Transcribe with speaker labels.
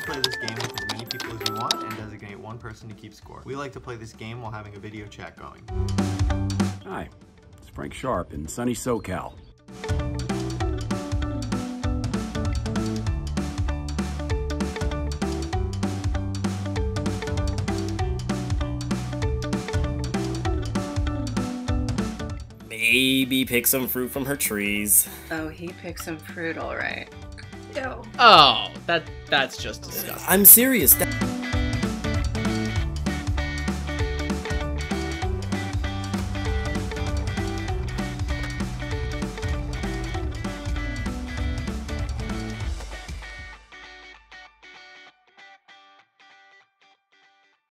Speaker 1: play this game with as many people as you want and designate one person to keep score. We like to play this game while having a video chat going.
Speaker 2: Hi, it's Frank Sharp in sunny SoCal.
Speaker 3: Maybe pick some fruit from her trees.
Speaker 4: Oh, he picked some fruit, all right.
Speaker 5: Ew.
Speaker 6: Oh, that's just disgusting.
Speaker 3: I'm serious.